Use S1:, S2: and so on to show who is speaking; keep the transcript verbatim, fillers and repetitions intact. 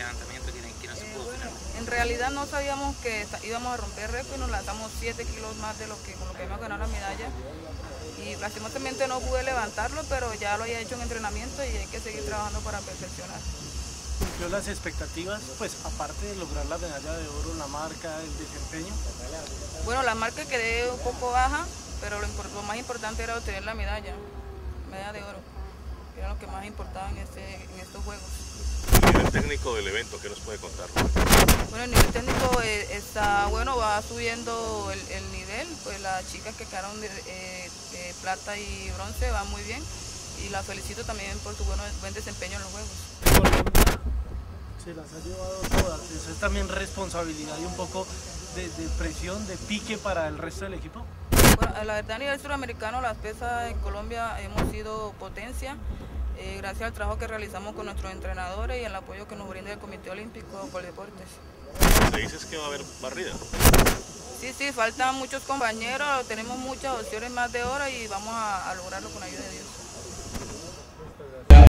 S1: levantamiento, ¿quién, quién se
S2: Eh,
S1: pudo
S2: bueno,
S1: finalmente?
S2: en realidad no sabíamos que esta- íbamos a romper récord y nos lanzamos siete kilos más de lo que, con lo que íbamos a ganar la medalla. Y lastimosamente no pude levantarlo, pero ya lo había hecho en entrenamiento y hay que seguir trabajando para perfeccionar.
S3: ¿Cumplió las expectativas? Pues aparte de lograr la medalla de oro, la marca, el desempeño.
S2: Bueno, la marca quedé un poco baja, pero lo, impor- lo más importante era obtener la medalla, medalla de oro. Era lo que más importaba en, este, en estos juegos.
S4: El nivel técnico del evento, ¿qué nos puede contar?
S2: Bueno, el nivel técnico eh, está bueno, va subiendo el, el nivel, pues las chicas que quedaron de, eh, de plata y bronce van muy bien y las felicito también por su bueno, buen desempeño en los juegos.
S3: Colombia se las ha llevado todas, eso es también responsabilidad y un poco de, de presión, de pique para el resto del equipo.
S2: Bueno, la verdad a nivel suramericano las pesas en Colombia hemos sido potencia, eh, gracias al trabajo que realizamos con nuestros entrenadores y el apoyo que nos brinda el Comité Olímpico por Deportes.
S4: ¿Se dices que va a haber barrida?
S2: Sí, sí, faltan muchos compañeros, tenemos muchas opciones más de oro y vamos a, a lograrlo con la ayuda de Dios.